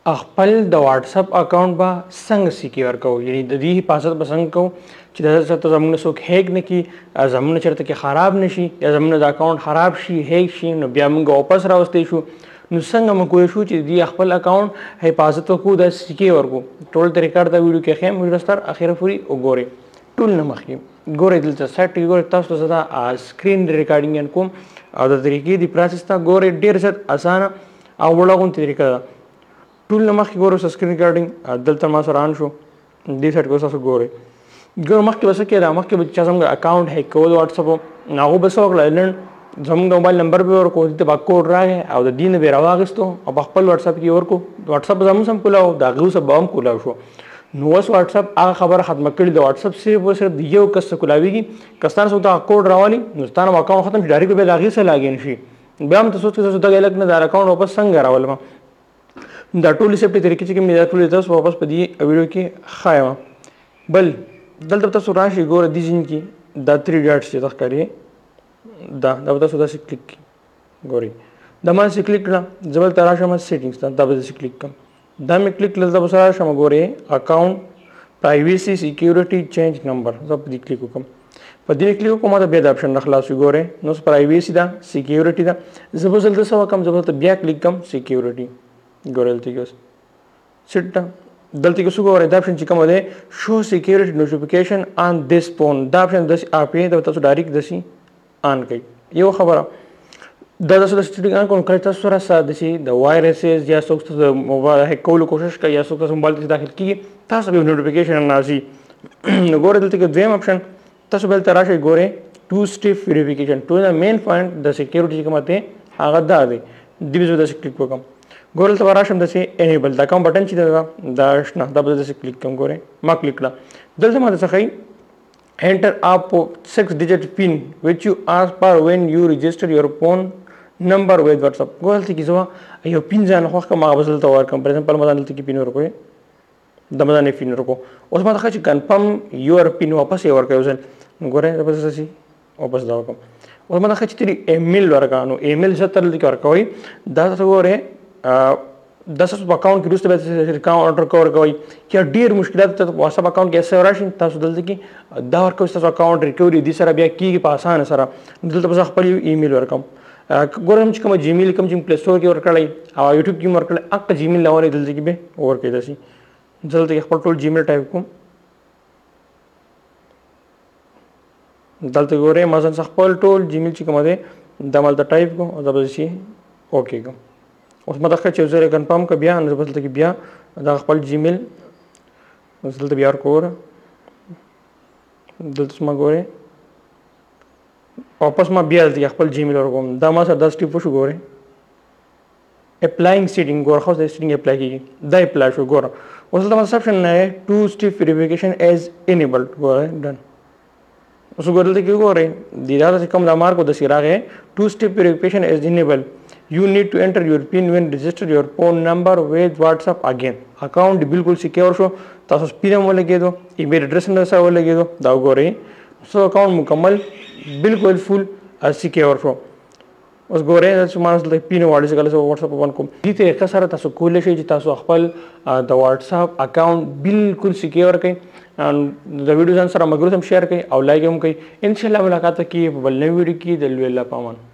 خپل د واتس اپ اکاونټ به څنګه سکیور کوو یعنی د دې حفاظت به څنګه کوو چې د چېرته زموږ نه څوک هیک نه کړي زموږ نه چېرته کې خراب نه شي یا زموږ نه د اکاونټ خراب شي هیک شي نو بیا موږ واپس راوستی شو نو څنګه موږ کولی شو چې د خپل اکاونټ حفاظت وکړو د سکیور کړو ټول طریقه د ویډیو کې ښیم ویډیو ستر اخره پورې وګورئ ټول نه مخکې ګورئ دلته سیټ کې ګورئ تاسو ته دا سکرین ریکارډینګ کوم او د طریقې د پروسس ته ګورئ ډېر زیات اسانه او وړه غونډه طریقه ده ټول نه مخکې ګورو سکرین ریکارډینګ دلته ما سره آن شو دې سایټ کې تاسو ګورئ ګورو مخکې به څه کېده مخکې به چا زموږ اکاونټ هیک کوو د واتساپ نو هغه به څه وکړه نن زموږ د موبایل نمبر به ورکړو دلته به کوډ راغی او د دې نه به یې راواخیستو او په خپل واتساپ کې ورکړو واتساپ زموږ سم کولاو د هغې اوسه به هم کولاو شو نو اوس واتساپ هغه خبره ختمه کړې د واتساپ صرف د یو کس څه کولاویږي که ستا نه څوک دغه کوډ راولي نو ستا نه اکاونټ ختم شي ډایرکټ به د هغې څه لاګین شي بیا هم ته سوچ چې دغه هلک نه د اکاونټ واپس څنګه راولم دا ټولې سیفټي طریقې چې کوم دا ټولې تاسو واپس په دې ویډیو کې ښایم بل دلته تاسو راشئ ګوره دې ځین کې دا 3 ډاټس چې تاسو ښکاري دا به تاسو داسې کلیک کړئ ګورئ دا ما داسې کلیک کړه زه بلته راشم سیټینګس ته دا به داسې کلیک کړم دا مې کلیک کړل دا به سره راشم ګورئ اکاونټ پرایویسي سیکیورټي چینج نمبر زه په دې کلیک وکړم په دې کلیک وکړم ما ته بیا د اپشن نه خلاص وي ګورئ نو اوس پرایویسي ده سیکیورټي ده زه به دلته څه وکړم زه به دلته بیا کلیک کړم سیکیورټي ګورئ دلته کې اوس سیټ ده دلته کې څه ګورئ دا اپشن چې کوم دی شو سیکیورټي نوټیفیکیشن آن دس فون دا اپشن داسې آپ یې دا تاسو ډایرکټ داسې آن کړئ یو خبره دا تاسو د سیټینګ آن کړئ کله تاسو سره داسې د وایرسز یا څوک تاسو د موبایل هیک کولو کوشش کوي یا څوک تاسو موبایل ته داخل کېږي تاسو به نوټیفیکیشن راځي نو ګورئ دلته کې دویم اپشن تاسو به دلته راشئ ګورئ 2 سټیپ ویریفیکیشن ټول د مین پوینټ د سیکیورټي چې کوم دی هغه دا دی دې به زه داسې کلیک وکړم ګورئ دلته به راشم داسې انیبل دا کوم بټن چې دی دا شنه دا به داسې کلیک کړم ګورئ ما کلیک کړه دلته ما څه ښایي enter up 6 digit pin which you ask for when you register your phone number with WhatsApp ګورئ دلته کې زه یو پین ځان خوښ کړم هغه به زه دلته ورکړم پر ایگزامپل ما دلته کې پین ورکوئ د مزه نه پین ورکړو اوس ما ته ښه چې کنفرم یور پین واپس یې ورکوي ځل ګورئ زه به داسې واپس دا وکړم اوس ما ته ښه چې ترې ایمیل ورکړه نو ایمیل زه تر دلته کې ورکوئ دا تاسو ګورئ دا ستاسو په اکاونټ کې وروسته به اکاونټ ورکوئ که ډېر مشکلات ته واتساپ اکاونټ کې څه راشي تاسو دلته کې دا ورکوئ ستاسو اکاونټ ریکوري دې سره بیا کېږي په اسانه سره دلته به زه خپل یو ایمیل ورکړم ګورم چې کومه جیمیل کوم چې پلی سټور کې ورکړی او یوټیوب کې ورکړی هغه جیمیل راولئ دلته کې به ورکوئ داسې زه دلته کې خپل ټول جیمیل ټایپ کوم دلته ګورئ ما ځان خپل ټول جیمیل چې کومه دی دا ما دلته ټایپ کوم او دا به چې اوکې کوم اوس ما دغه چې زه کنفرم کړم بیا نو دلته کې بیا دا خپل جیمیل اوس دلته بیا ورکوم دلته ما ګورئ واپس ما بیا دلته خپل جیمیل ورکوم دا ما سره دا سټیپ وشو ګورئ اپلاینګ سیټینګ ګوره خو د سیټینګ اپلای کېږي دا اپلای شو ګوره اوس دلته ما اپشن نه 2 سټیپ ویریفیکیشن ایز انیبلډ ګوره ډن اوس ګوره دلته کې ګورئ د دا چې کوم دا مارک داسې راغی 2 سټیپ ویریفیکیشن ایز انیبل you need to enter your pin when register your phone number with WhatsApp again account بالکل سکیور شو تاسو پین هم ولګېدو ایمیل اډرس هم سره ولګېدو دا وګورئ سو اکاونټ مکمل بالکل فل سکیور شو اوس ګورئ چې ما دلته پین واړی چې کله زه واتساپ اوپن کوم دې طریقه سره تاسو کولی شئ چې تاسو خپل د واتساپ اکاونټ بالکل سکیور کړئ د ویډیو ځان سره ملګرو سره شیر کړئ او لایک هم کړئ انشاءالله ملاقات کیږي په بل نوې ویډیو کې د لوی الله په امان